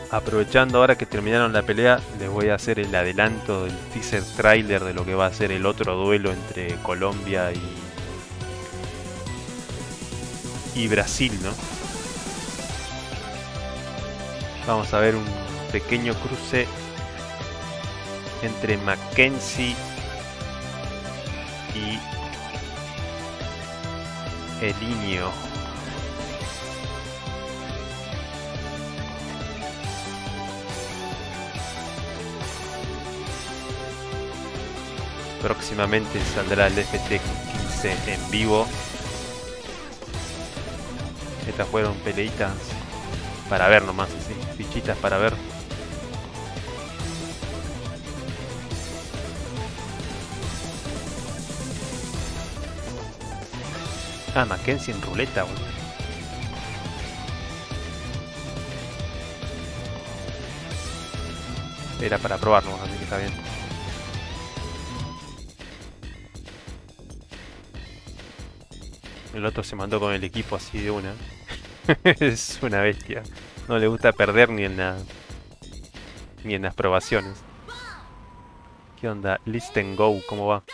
Aprovechando ahora que terminaron la pelea, les voy a hacer el adelanto del teaser trailer de lo que va a ser el otro duelo entre Colombia y Brasil, ¿no? Vamos a ver un pequeño cruce entre Mackenzie y Elinho. Próximamente saldrá el FT15 en vivo. Estas fueron peleitas para ver nomás, así, fichitas para ver. Ah, Mackenzie en ruleta, boludo. Era para probar nomás, así que está bien. El otro se mandó con el equipo así de una. Es una bestia. No le gusta perder ni en las probaciones. ¿Qué onda? List and Go, ¿cómo va?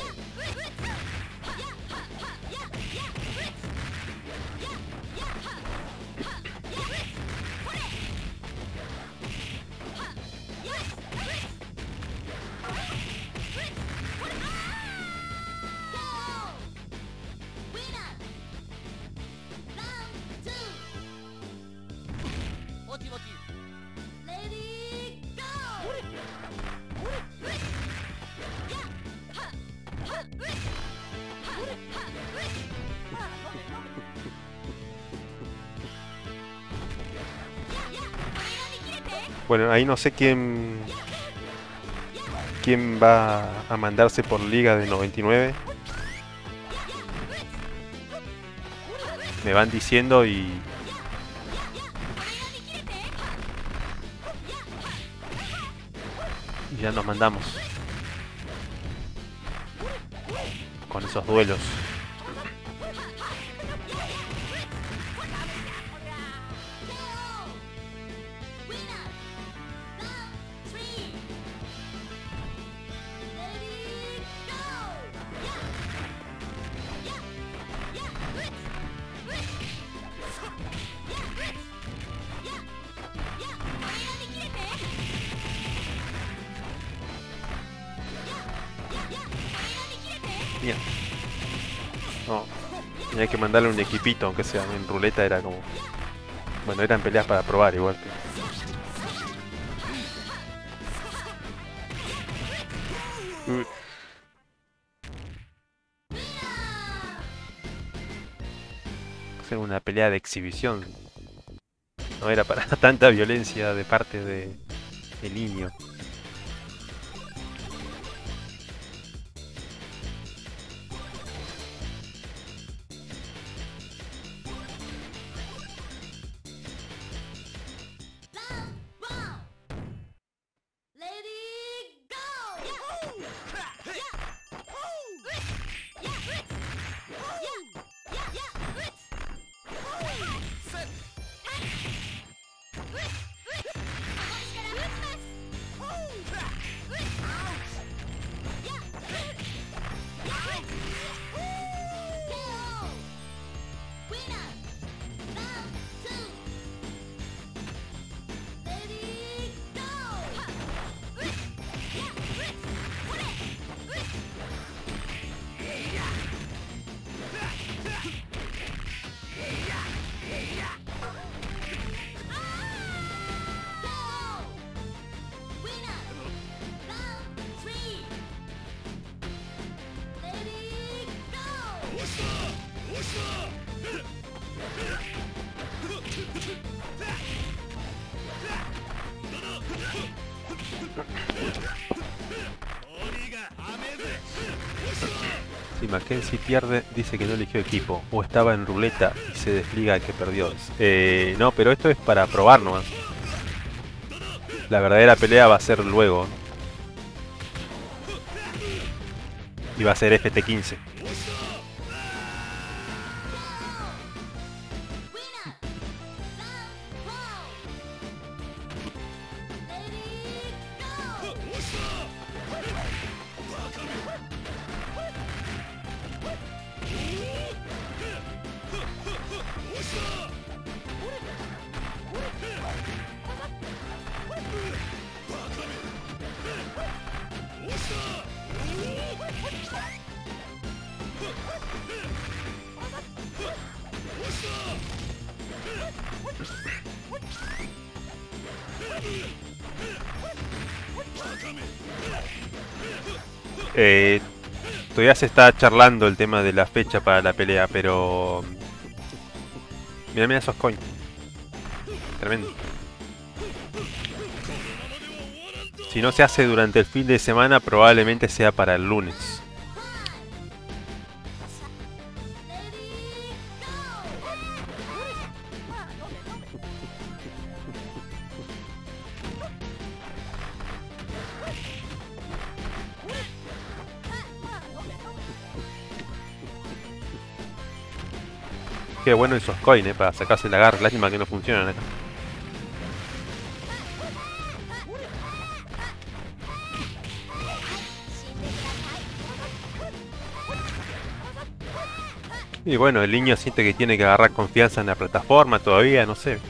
Bueno, ahí no sé quién va a mandarse por liga de 99. Me van diciendo y ya nos mandamos con esos duelos. Bien. No, tenía que mandarle un equipito, aunque sea en ruleta era como... Bueno, eran peleas para probar igual. Hacer una pelea de exhibición. No era para tanta violencia de parte de Elinho. Si Mackenzie pierde, dice que no eligió equipo, o estaba en ruleta y se desliga que perdió. No, pero esto es para probar nomás. La verdadera pelea va a ser luego. Y va a ser FT15. Todavía se está charlando el tema de la fecha para la pelea, pero... Mira, mira esos coins. Tremendo. Si no se hace durante el fin de semana, probablemente sea para el lunes. Qué bueno esos coins, para sacarse la garra. Lástima que no funcionan acá. Y bueno, el niño siente que tiene que agarrar confianza en la plataforma todavía, no sé.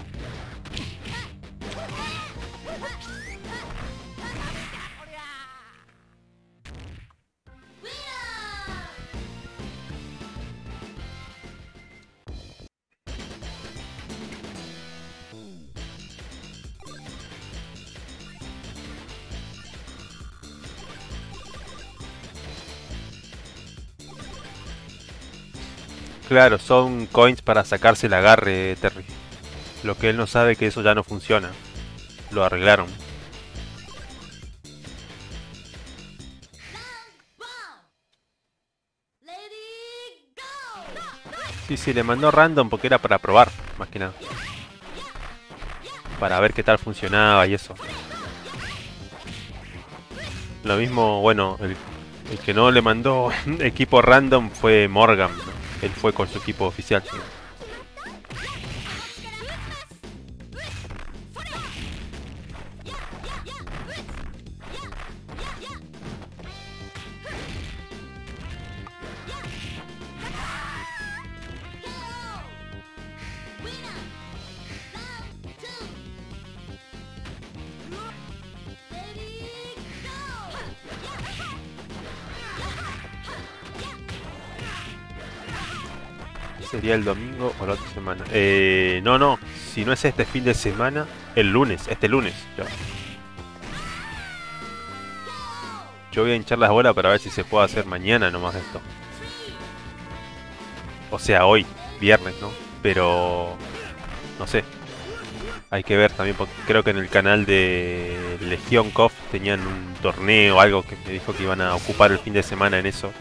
Claro, son coins para sacarse el agarre, Terry. Lo que él no sabe que eso ya no funciona. Lo arreglaron. Sí, sí, le mandó random porque era para probar, más que nada. Para ver qué tal funcionaba y eso. Lo mismo, bueno, el que no le mandó equipo random fue Morgan, ¿no? Él fue con su equipo oficial. ¿Sí? ¿Sería el domingo o la otra semana? No, no. Si no es este fin de semana, el lunes. Este lunes. Yo voy a hinchar las bolas para ver si se puede hacer mañana nomás esto. O sea, hoy, viernes, ¿no? Pero... no sé. Hay que ver también, porque creo que en el canal de Legion KOF tenían un torneo o algo que me dijo que iban a ocupar el fin de semana en eso.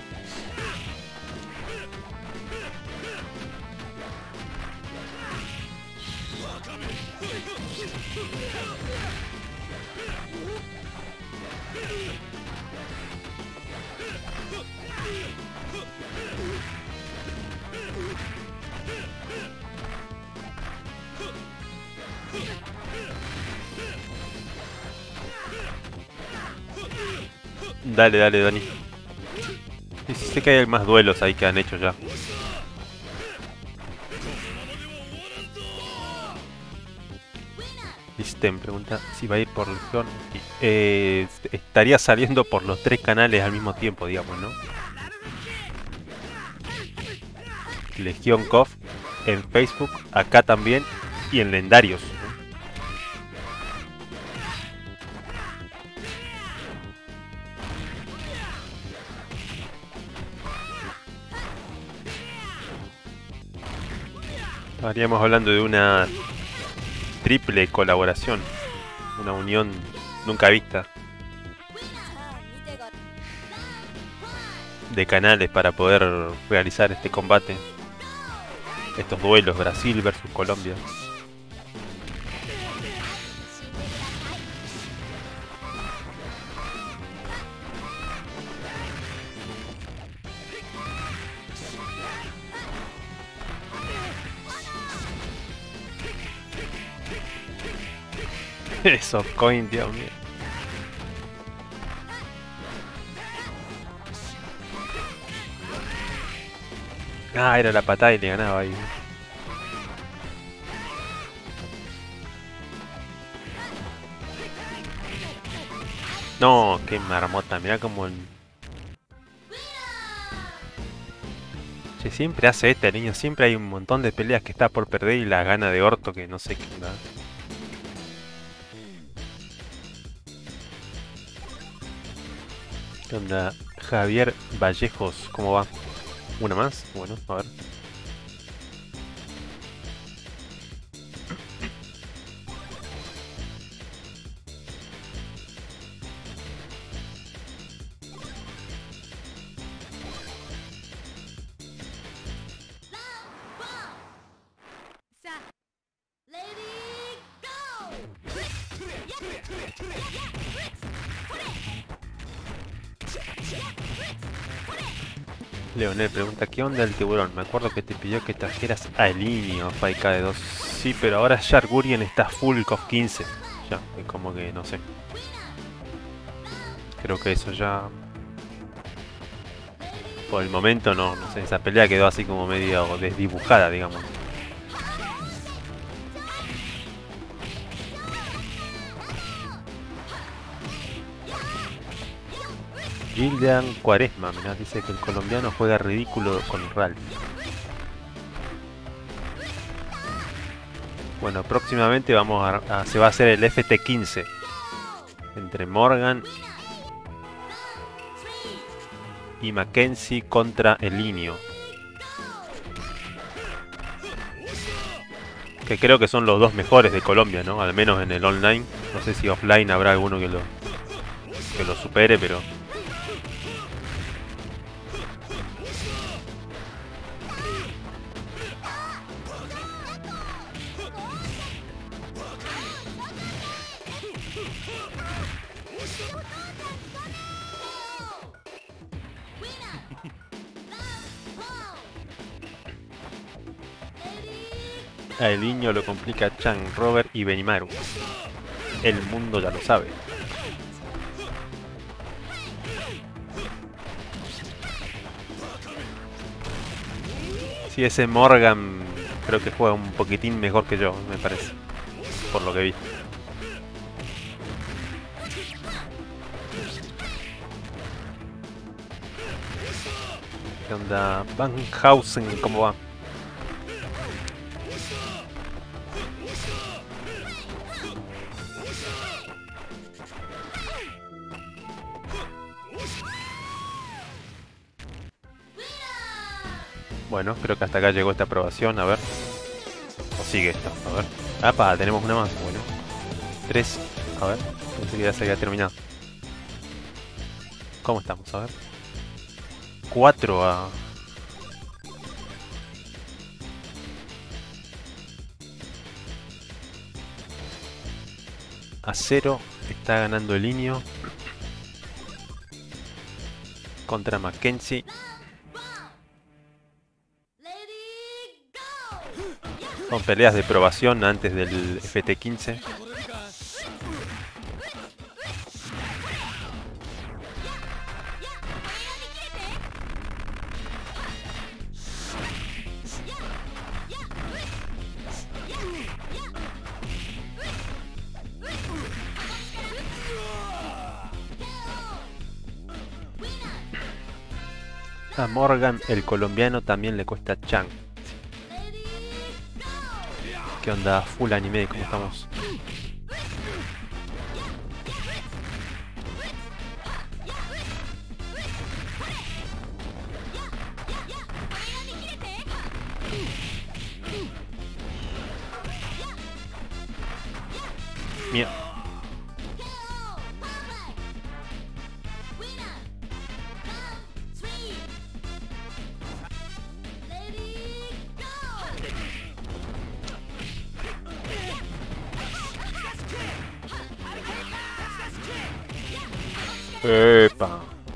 Dale, dale, Dani. Sí, sí, sé que hay más duelos ahí que han hecho ya. Listem pregunta si va a ir por Legión. Estaría saliendo por los 3 canales al mismo tiempo, digamos, ¿no? Legion KOF en Facebook, acá también, y en Lendarios. Estaríamos hablando de una triple colaboración, una unión nunca vista de canales para poder realizar este combate, estos duelos, Brasil versus Colombia. Esos coins, Dios mío. Ah, era la patada y le ganaba ahí. No, qué marmota, mirá como el... Che, siempre hace este niño, siempre hay un montón de peleas que está por perder y la gana de orto que no sé qué onda. ¿Qué onda? Javier Vallejos, ¿cómo va? ¿Una más? Bueno, a ver. Leonel pregunta, ¿qué onda el tiburón? Me acuerdo que te pidió que trajeras a Elinio, Faika de 2. Sí, pero ahora Shargurian está full CoF 15. Ya, es como que no sé. Creo que eso ya... Por el momento no sé, esa pelea quedó así como medio desdibujada, digamos. Gildean Cuaresma, mirá, dice que el colombiano juega ridículo con Ralph. Bueno, próximamente se va a hacer el FT15 entre Morgan y Mackenzie contra Elinio. Que creo que son los dos mejores de Colombia, ¿no? Al menos en el online. No sé si offline habrá alguno que lo supere, pero... A Elinio lo complica Chan, Robert y Benimaru. El mundo ya lo sabe. Sí, ese Morgan creo que juega un poquitín mejor que yo, me parece. Por lo que vi. ¿Qué onda? Van Hausen, ¿cómo va? Bueno, creo que hasta acá llegó esta aprobación, a ver. O sigue esto, a ver. ¡Apa! Tenemos una más, bueno. 3, a ver. Pensé que ya se había terminado. ¿Cómo estamos? A ver. 4 a... a 0 está ganando Elinio contra Mackenzie. Son peleas de probación antes del FT15. A Morgan, el colombiano, también le cuesta Chan. ¿Qué onda? Full anime, ¿cómo estamos? Mira. Epa.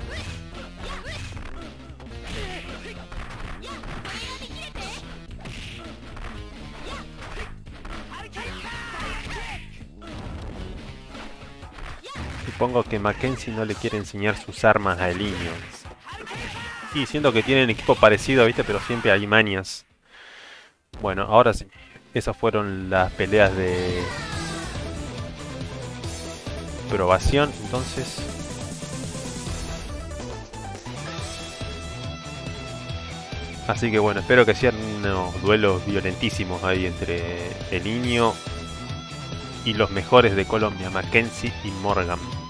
Supongo que Mackenzie no le quiere enseñar sus armas a Elinio. Sí, siento que tienen equipo parecido, ¿viste? Pero siempre hay mañas. Bueno, ahora sí. Esas fueron las peleas de probación, entonces... Así que bueno, espero que sean unos duelos violentísimos ahí entre Elinio y los mejores de Colombia, Mackenzie y Morgan.